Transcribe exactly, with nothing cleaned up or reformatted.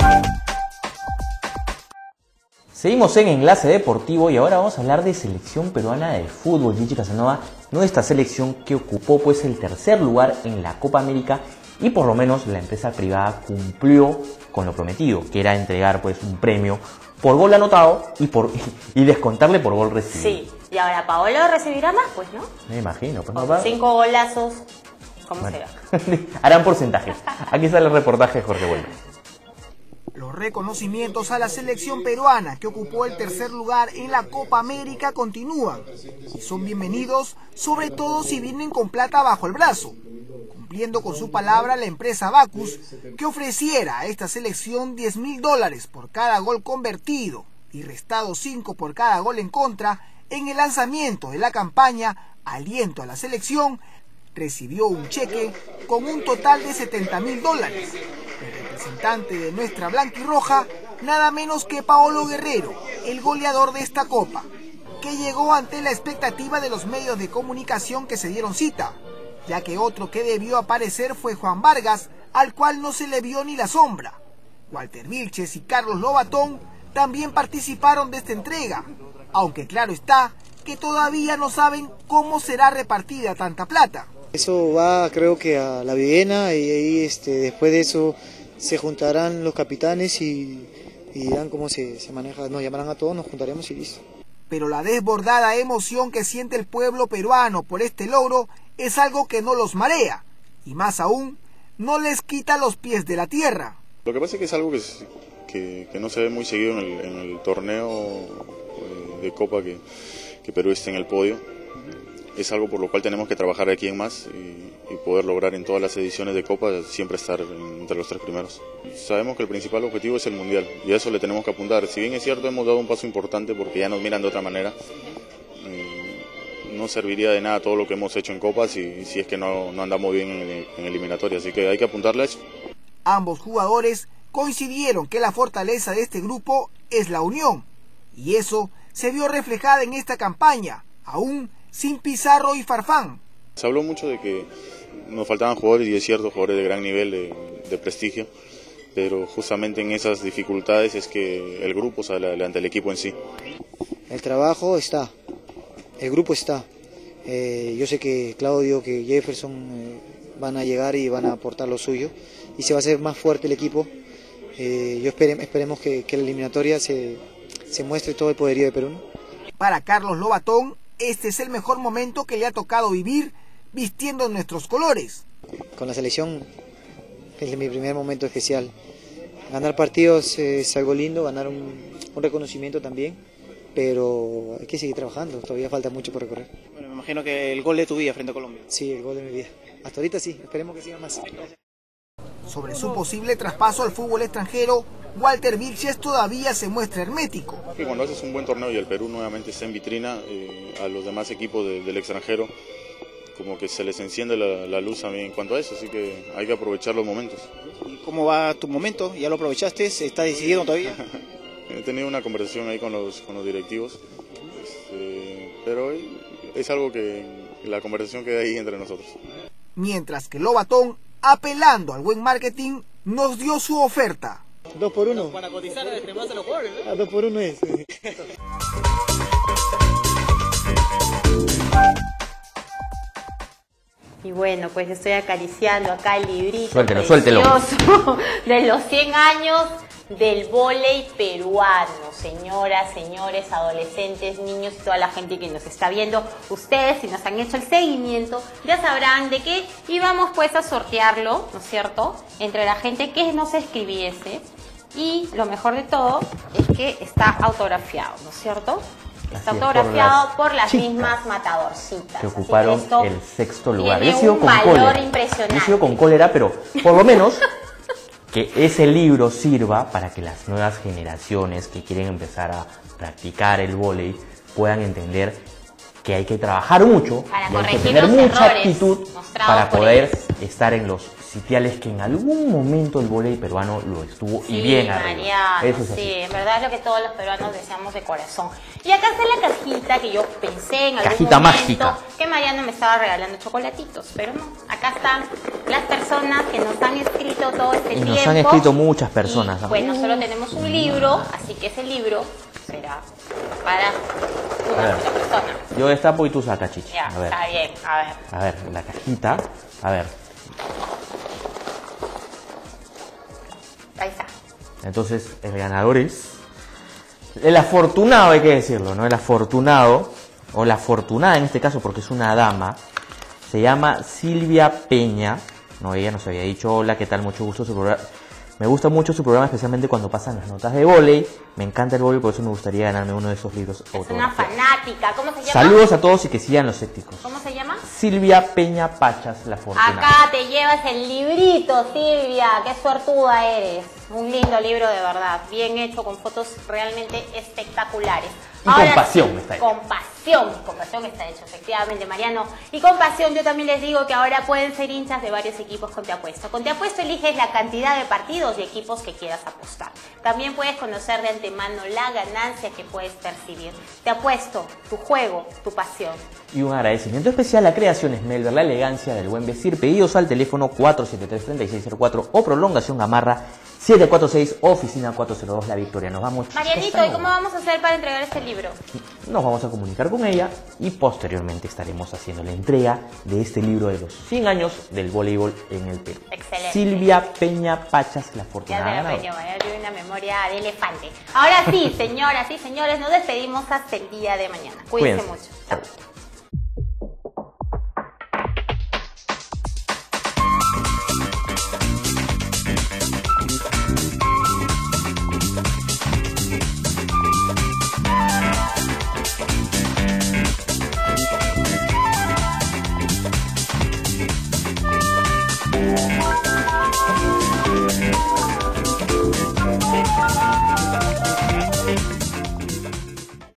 Seguimos en Enlace Deportivo y ahora vamos a hablar de selección peruana de fútbol. Gigi Casanova, nuestra selección que ocupó pues el tercer lugar en la Copa América y por lo menos la empresa privada cumplió con lo prometido, que era entregar pues un premio por gol anotado y por y descontarle por gol recibido. Sí, y ahora Paolo recibirá más, pues, ¿no? Me imagino. Pues, Con papá. cinco golazos, ¿cómo Bueno. será? Harán porcentajes. Aquí sale el reportaje de Jorge Vuelve. Los reconocimientos a la selección peruana que ocupó el tercer lugar en la Copa América continúan y son bienvenidos, sobre todo si vienen con plata bajo el brazo, cumpliendo con su palabra la empresa Bacus, que ofreciera a esta selección diez mil dólares por cada gol convertido y restado cinco por cada gol en contra. En el lanzamiento de la campaña Aliento a la Selección, recibió un cheque con un total de setenta mil dólares. El representante de nuestra blanquirroja, nada menos que Paolo Guerrero, el goleador de esta copa, que llegó ante la expectativa de los medios de comunicación que se dieron cita, ya que otro que debió aparecer fue Juan Vargas, al cual no se le vio ni la sombra. Walter Vilches y Carlos Lobatón también participaron de esta entrega, aunque claro está que todavía no saben cómo será repartida tanta plata. Eso va, creo que a la Videna, y ahí este, después de eso se juntarán los capitanes y, y dirán cómo se, se maneja, nos llamarán a todos, nos juntaremos y listo. Pero la desbordada emoción que siente el pueblo peruano por este logro es algo que no los marea, y más aún, no les quita los pies de la tierra. Lo que pasa es que es algo que, que, que no se ve muy seguido en el, en el torneo de Copa que, que Perú esté en el podio. Es algo por lo cual tenemos que trabajar aquí en más y, y poder lograr en todas las ediciones de Copa siempre estar entre los tres primeros. Sabemos que el principal objetivo es el Mundial y a eso le tenemos que apuntar. Si bien es cierto, hemos dado un paso importante porque ya nos miran de otra manera. No serviría de nada todo lo que hemos hecho en Copa si, si es que no, no andamos bien en, en eliminatoria, así que hay que apuntarle a eso. Ambos jugadores coincidieron que la fortaleza de este grupo es la unión, y eso se vio reflejada en esta campaña, aún sin Pizarro y Farfán. Se habló mucho de que nos faltaban jugadores, y es cierto, jugadores de gran nivel, de, de prestigio, pero justamente en esas dificultades es que el grupo sale adelante, el equipo en sí. El trabajo está, el grupo está. Eh, yo sé que Claudio, que Jefferson eh, van a llegar y van a aportar lo suyo, y se va a hacer más fuerte el equipo. Eh, yo espere, esperemos que, que la eliminatoria se, se muestre todo el poderío de Perú, ¿no? Para Carlos Lobatón, este es el mejor momento que le ha tocado vivir vistiendo nuestros colores. Con la selección es mi primer momento especial. Ganar partidos es algo lindo, ganar un, un reconocimiento también, pero hay que seguir trabajando, todavía falta mucho por recorrer. Bueno, me imagino que el gol de tu vida frente a Colombia. Sí, el gol de mi vida. Hasta ahorita sí, esperemos que siga más. Sobre su posible traspaso al fútbol extranjero, Walter Vilches todavía se muestra hermético. Que cuando haces un buen torneo y el Perú nuevamente está en vitrina, eh, a los demás equipos de, del extranjero como que se les enciende la, la luz también en cuanto a eso, así que hay que aprovechar los momentos. ¿Y cómo va tu momento? ¿Ya lo aprovechaste? ¿Estás decidiendo todavía? He tenido una conversación ahí con los, con los directivos, este, pero es algo que la conversación queda ahí entre nosotros. Mientras que Lobatón, apelando al buen marketing, nos dio su oferta. Dos por uno. Para cotizar entre más a los jugadores, ¿no? Ah, dos por uno es. Y bueno, pues estoy acariciando acá el librito Suéltelo, precioso suéltelo. de los cien años del vóley peruano. Señoras, señores, adolescentes, niños y toda la gente que nos está viendo, ustedes si nos han hecho el seguimiento ya sabrán de qué íbamos pues a sortearlo, ¿no es cierto?, entre la gente que nos escribiese, y lo mejor de todo es que está autografiado, ¿no es cierto? Está Así es, autografiado por las por las chicas mismas matadorcitas. que ocuparon Así que el sexto lugar. Yo he tiene sido un con valor cólera. impresionante. Yo he sido con cólera, pero por lo menos que ese libro sirva para que las nuevas generaciones que quieren empezar a practicar el vóley puedan entender que hay que trabajar mucho Para y hay que corregir tener los mucha errores actitud mostrados para por poder ellos. estar en los sitiales que en algún momento el vóley peruano lo estuvo Sí, y bien arriba. Mariano, Eso es sí, así. en verdad es lo que todos los peruanos deseamos de corazón. Y acá está la cajita que yo pensé en algún Cajita momento mágica. que Mariano me estaba regalando chocolatitos, pero no. Acá están las personas que nos han escrito todo este Y tiempo. nos han escrito muchas personas, Y, ¿no? bueno, solo tenemos un libro, así que ese libro será para A una ver. sola persona. Yo destapo y tú sacas, Chichi. Ya, A ver, está bien, a ver. a ver, la cajita. A ver, Ahí está. entonces el ganador es... El afortunado, hay que decirlo, ¿no? El afortunado, o la afortunada en este caso, porque es una dama, se llama Silvia Peña. No, ella nos había dicho, hola, ¿qué tal? Mucho gusto. Su programa. Me gusta mucho su programa, especialmente cuando pasan las notas de vóley. Me encanta el vóley, por eso me gustaría ganarme uno de esos libros Es una autografiados. fanática. ¿Cómo se llama? Saludos a todos y que sigan los éticos. ¿Cómo se llama? Silvia Peña Pachas, la afortunada. Acá te llevas el librito, Silvia. Qué suertuda eres. Un lindo libro de verdad. Bien hecho, con fotos realmente espectaculares. Y con pasión está hecho. Con pasión. Con pasión está hecho, efectivamente, Mariano. Y con pasión yo también les digo que ahora pueden ser hinchas de varios equipos con Te Apuesto. Con Te Apuesto eliges la cantidad de partidos y equipos que quieras apostar. También puedes conocer de antemano la ganancia que puedes percibir. Te Apuesto, tu juego, tu pasión. Y un agradecimiento especial a Creaciones Melver, la elegancia del buen vestir. Pedidos al teléfono cuatro siete tres, tres seis cero cuatro o prolongación Gamarra siete cuatro seis, oficina cuatro cero dos La Victoria. Nos vamos. Marianito, ¿y cómo vamos a hacer para entregar este libro? Nos vamos a comunicar con ella y posteriormente estaremos haciendo la entrega de este libro de los cien años del voleibol en el Perú. Excelente. Silvia Peña Pachas, la Ya afortunada te lo ganadora. peñó, ya tiene una memoria de elefante. Ahora sí, señoras y señores, nos despedimos hasta el día de mañana. Cuídense Cuídense. mucho. Chao. Chao.